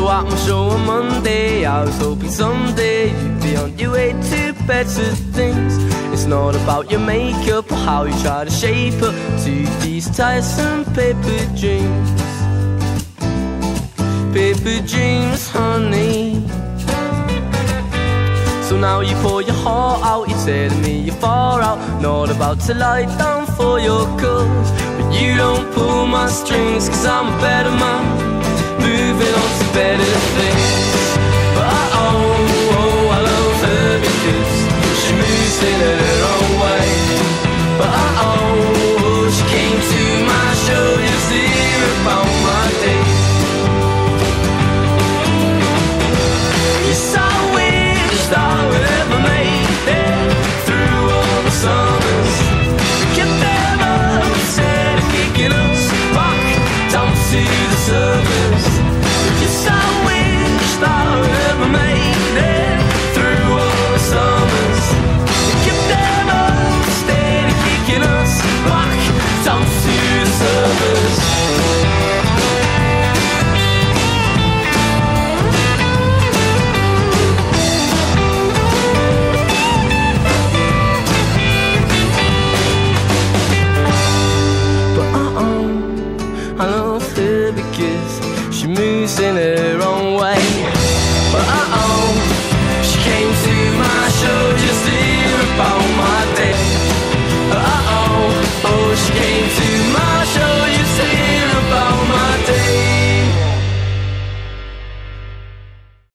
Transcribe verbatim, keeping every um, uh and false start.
So at my show on Monday, I was hoping someday you'd be on your way to better things. It's not about your makeup or how you try to shape up to these tiresome paper dreams. Paper dreams, honey. So now you pour your heart out, you're telling me you're far out, not about to lie down for your cause. But you don't pull my strings, cause I'm a better man, moving on to better things. But oh, oh, I love her because she moves in her own way. But oh, oh, she came to my show just to hear about my day. Yes, I wish I ever made it through all the summers. Get them up instead of kicking us back down to the surface. Yes, I wish I ever made it through all the summers. Get them up instead of kicking us back down to the surface. I love her because she moves in her own way. But uh-oh, she came to my show just to hear about my day. Uh-oh, oh, she came to